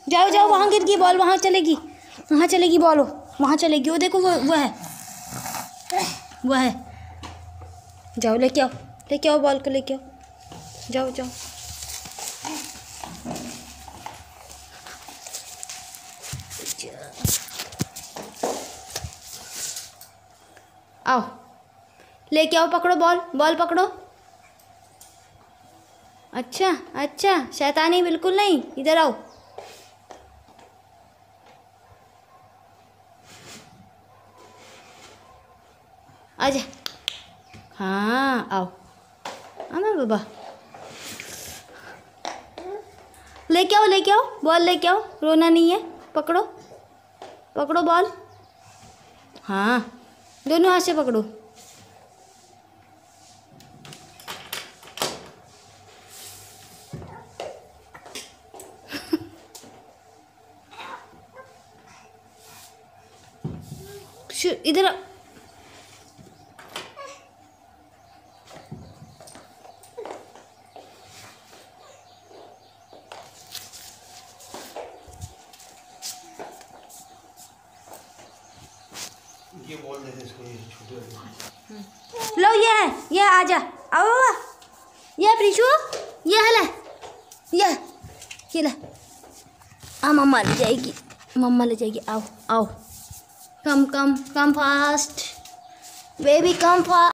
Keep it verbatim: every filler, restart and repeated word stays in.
जाओ जाओ, वहाँ गिर गई बॉल, वहाँ चलेगी, वहाँ चलेगी बॉल, वहाँ चलेगी। वो देखो वो वो है, वो है। जाओ लेके आओ, लेके आओ बॉल को, लेके आओ, जाओ जाओ। आओ लेके आओ, पकड़ो बॉल, बॉल पकड़ो। अच्छा अच्छा, शैतानी बिल्कुल नहीं, इधर आओ। आजा, हाँ आओ, आना बाबा, लेके आओ, लेके आओ बॉल, लेके आओ, रोना नहीं है। पकड़ो पकड़ो बॉल, हाँ दोनों हाथ से पकड़ो। इधर ये बॉल दे दे इसको, ये छोटे वाले। लो ये है, ये आजा, आओ बाबा, ये प्रीशु, ये है, ले ये ये ले। आ मम्मा ले जाएगी, मम्मा ले जाएगी। आओ आओ, come come come fast baby, come fast.